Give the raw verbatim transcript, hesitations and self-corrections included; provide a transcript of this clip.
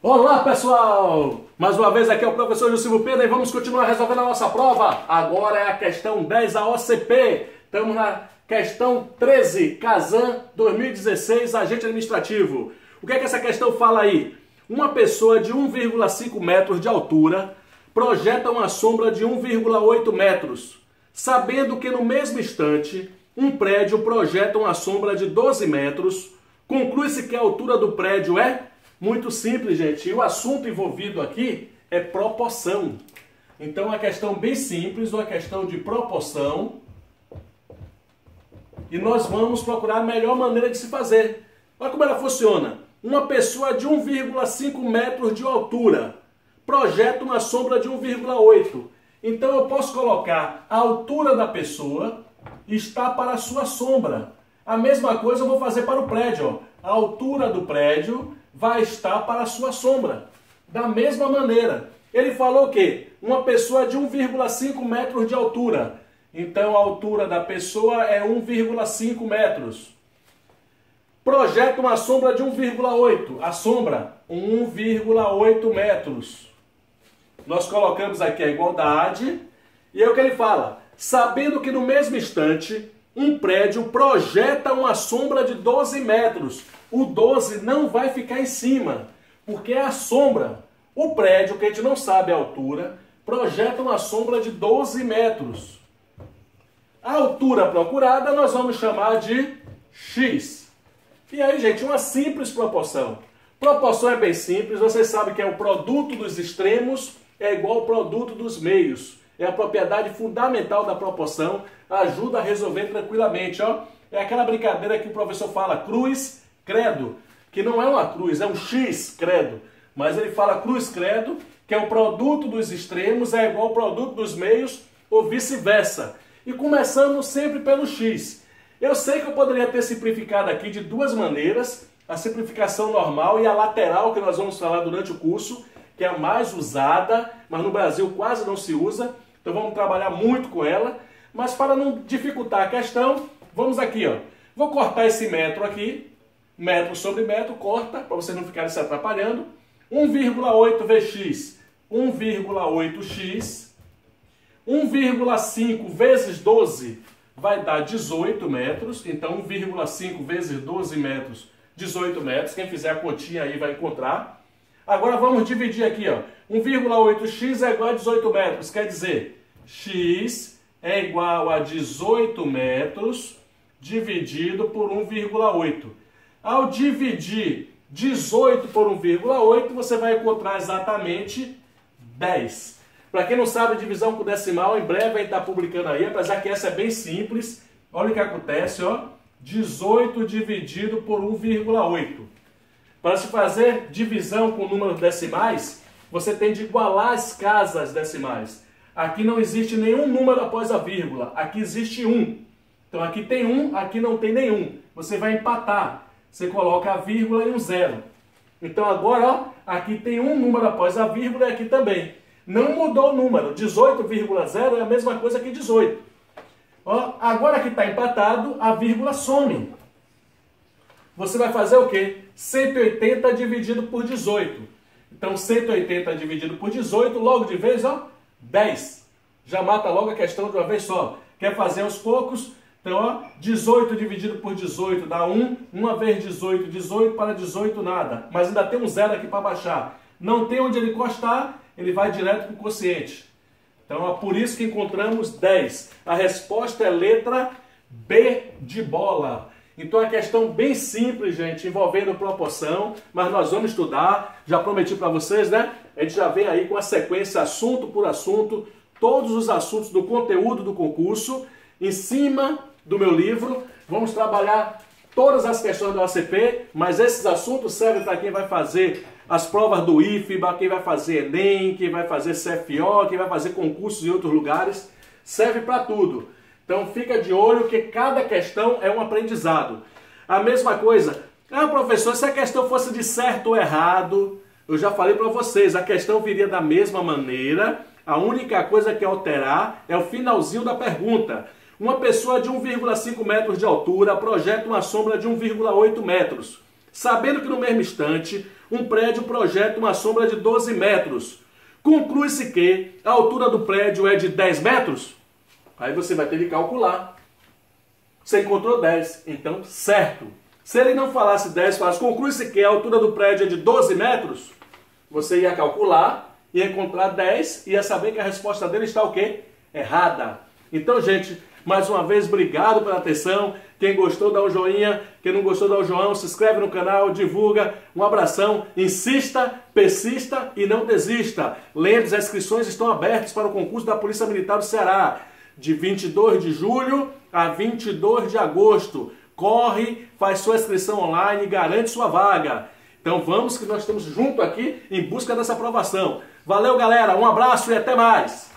Olá pessoal! Mais uma vez aqui é o professor Silvio Pedro e vamos continuar resolvendo a nossa prova. Agora é a questão dez A O C P. Estamos na questão treze, Casan dois mil e dezesseis, agente administrativo. O que é que essa questão fala aí? Uma pessoa de um vírgula cinco metros de altura projeta uma sombra de um vírgula oito metros, sabendo que no mesmo instante um prédio projeta uma sombra de doze metros, conclui-se que a altura do prédio é... Muito simples, gente. E o assunto envolvido aqui é proporção. Então, uma questão bem simples, uma questão de proporção. E nós vamos procurar a melhor maneira de se fazer. Olha como ela funciona. Uma pessoa de um vírgula cinco metros de altura projeta uma sombra de um vírgula oito. Então, eu posso colocar a altura da pessoa está para a sua sombra. A mesma coisa eu vou fazer para o prédio. Ó. A altura do prédio vai estar para a sua sombra. Da mesma maneira. Ele falou que uma pessoa de um vírgula cinco metros de altura. Então a altura da pessoa é um vírgula cinco metros. Projeta uma sombra de um vírgula oito. A sombra, um vírgula oito metros. Nós colocamos aqui a igualdade. E é o que ele fala. Sabendo que no mesmo instante um prédio projeta uma sombra de doze metros. O doze não vai ficar em cima, porque é a sombra. O prédio, que a gente não sabe a altura, projeta uma sombra de doze metros. A altura procurada nós vamos chamar de x. E aí, gente, uma simples proporção. Proporção é bem simples, vocês sabem que é o produto dos extremos é igual ao produto dos meios. É a propriedade fundamental da proporção, ajuda a resolver tranquilamente. Ó. É aquela brincadeira que o professor fala, cruz, credo, que não é uma cruz, é um x, credo. Mas ele fala cruz, credo, que é o produto dos extremos é igual ao produto dos meios ou vice-versa. E começando sempre pelo x. Eu sei que eu poderia ter simplificado aqui de duas maneiras, a simplificação normal e a lateral, que nós vamos falar durante o curso, que é a mais usada, mas no Brasil quase não se usa, então vamos trabalhar muito com ela. Mas para não dificultar a questão, vamos aqui, ó. Vou cortar esse metro aqui, metro sobre metro, corta, para vocês não ficarem se atrapalhando. um vírgula oito vezes x, um vírgula oito x. um vírgula cinco vezes doze vai dar dezoito metros. Então, um vírgula cinco vezes doze metros, dezoito metros. Quem fizer a continha aí vai encontrar. Agora vamos dividir aqui, ó. um vírgula oito x é igual a dezoito metros. Quer dizer, x é igual a dezoito metros dividido por um vírgula oito. Ao dividir dezoito por um vírgula oito, você vai encontrar exatamente dez. Para quem não sabe, divisão com decimal, em breve a gente está publicando aí, apesar que essa é bem simples. Olha o que acontece, ó. dezoito dividido por um vírgula oito. Para se fazer divisão com números decimais, você tem de igualar as casas decimais. Aqui não existe nenhum número após a vírgula, aqui existe um. Então aqui tem um, aqui não tem nenhum. Você vai empatar. Você coloca a vírgula e um zero. Então agora, ó, aqui tem um número após a vírgula e aqui também. Não mudou o número. dezoito vírgula zero é a mesma coisa que dezoito. Ó, agora que está empatado, a vírgula some. Você vai fazer o quê? cento e oitenta dividido por dezoito. Então cento e oitenta dividido por dezoito, logo de vez, ó, dez. Já mata logo a questão de uma vez só. Quer fazer aos poucos? Então, ó, dezoito dividido por dezoito dá um. uma vezes dezoito, dezoito para dezoito nada. Mas ainda tem um zero aqui para baixar. Não tem onde ele encostar, ele vai direto para o quociente. Então, é por isso que encontramos dez. A resposta é letra B de bola. Então, é uma questão bem simples, gente, envolvendo proporção. Mas nós vamos estudar. Já prometi para vocês, né? A gente já vem aí com a sequência assunto por assunto. Todos os assuntos do conteúdo do concurso. Em cima do meu livro, vamos trabalhar todas as questões da O C P, mas esses assuntos servem para quem vai fazer as provas do I F B A, quem vai fazer Enem, quem vai fazer C F O, quem vai fazer concursos em outros lugares, serve para tudo. Então fica de olho que cada questão é um aprendizado. A mesma coisa, ah professor, se a questão fosse de certo ou errado, eu já falei para vocês, a questão viria da mesma maneira, a única coisa que alterar é o finalzinho da pergunta. Uma pessoa de um vírgula cinco metros de altura projeta uma sombra de um vírgula oito metros, sabendo que no mesmo instante um prédio projeta uma sombra de doze metros. Conclui-se que a altura do prédio é de dez metros? Aí você vai ter que calcular. Você encontrou dez, então certo. Se ele não falasse dez, falasse, conclui-se que a altura do prédio é de doze metros, você ia calcular, ia encontrar dez, e ia saber que a resposta dele está o quê? Errada. Então, gente, mais uma vez, obrigado pela atenção. Quem gostou, dá um joinha. Quem não gostou, dá um joão. Se inscreve no canal, divulga. Um abração. Insista, persista e não desista. Lembre, as inscrições estão abertas para o concurso da Polícia Militar do Ceará, de vinte e dois de julho a vinte e dois de agosto. Corre, faz sua inscrição online e garante sua vaga. Então vamos que nós estamos juntos aqui em busca dessa aprovação. Valeu, galera. Um abraço e até mais.